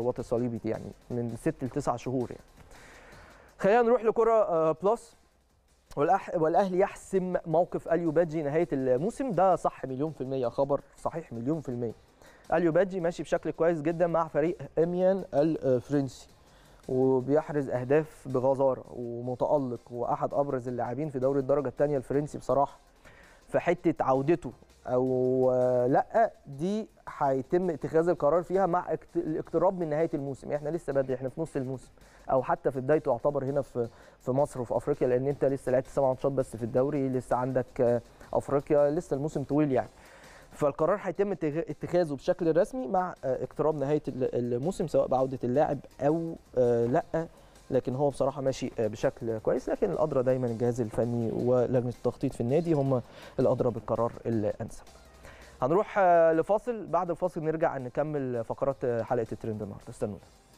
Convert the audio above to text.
الرباط الصليبي دي، يعني من 6 ل 9 شهور يعني. خلينا نروح لكرة بلس. والاهلي يحسم موقف اليو بادجي نهايه الموسم. ده صح مليون في المية، خبر صحيح مليون في المية. اليو بادجي ماشي بشكل كويس جدا مع فريق اميان الفرنسي، وبيحرز اهداف بغزاره ومتالق، واحد ابرز اللاعبين في دوري الدرجه الثانيه الفرنسي بصراحه. في حته عودته او لا، دي هيتم اتخاذ القرار فيها مع الاقتراب من نهايه الموسم. احنا لسه بدري، احنا في نص الموسم او حتى في بدايته يعتبر هنا في مصر وفي افريقيا، لان انت لسه لعبت 7 ماتشات بس في الدوري، لسه عندك افريقيا، لسه الموسم طويل يعني. فالقرار هيتم اتخاذه بشكل رسمي مع اقتراب نهايه الموسم، سواء بعوده اللاعب او لا. لكن هو بصراحه ماشي بشكل كويس، لكن الادرى دايما الجهاز الفني ولجنه التخطيط في النادي هم الادرى بالقرار الانسب. هنروح لفاصل، بعد الفاصل نرجع نكمل فقرات حلقه الترند النهارده، استنونا.